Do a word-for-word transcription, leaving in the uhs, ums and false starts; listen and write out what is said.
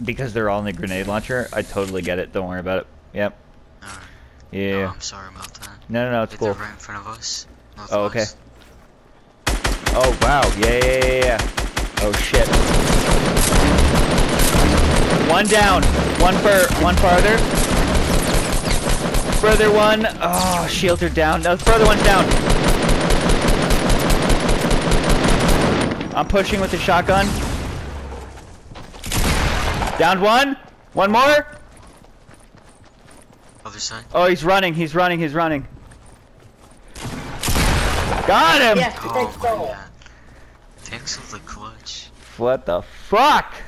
Because they're all in the grenade launcher. I totally get it. Don't worry about it. Yep. Alright. Yeah. No, I'm sorry about that. No, no, no, it's If cool. they're right in front of us. Oh, okay. Oh, wow. Yeah, yeah, yeah, yeah. Oh, shit. One down. One for, one farther. Further one. Oh, shields are down. No, further one's down. I'm pushing with the shotgun. Down one. One more. Other side. Oh, he's running. He's running. He's running. Got him. Yes, Oh let's my go. god. Thanks for the clutch. What the fuck?